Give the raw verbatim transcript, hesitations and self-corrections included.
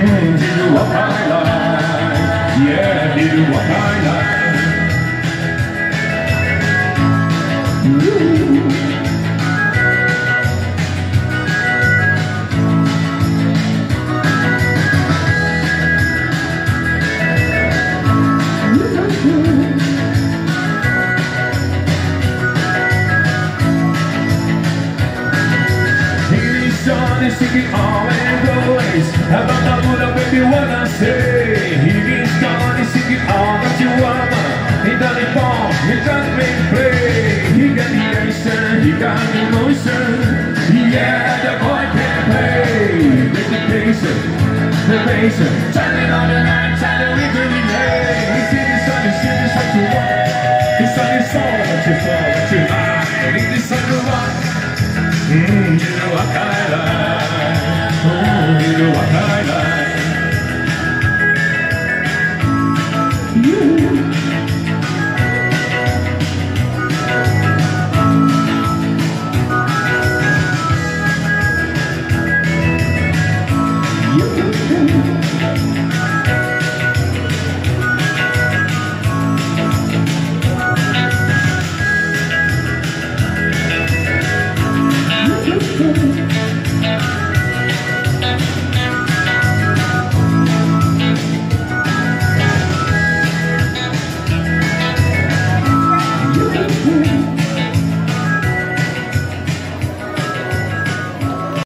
Mm, this is what I like. Yeah, this is what I like. Ooh. Singing always, always about the good baby, what I say. He is gone, singing all that you want. He done it all, he got me play. He got the action, he got the emotion. Yeah, the boy can play. Dedication, the patient, shining on the night, shining